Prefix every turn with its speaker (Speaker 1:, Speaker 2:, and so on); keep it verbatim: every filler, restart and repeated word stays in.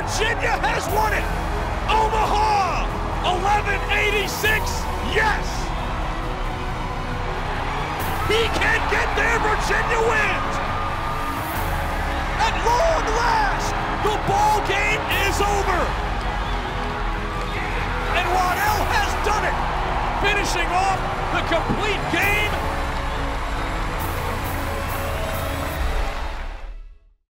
Speaker 1: Virginia has won it! Omaha, eleven eighty-six, yes! He can't get there, Virginia wins! At long last, the ball game is over! And Waddell has done it, finishing off the complete game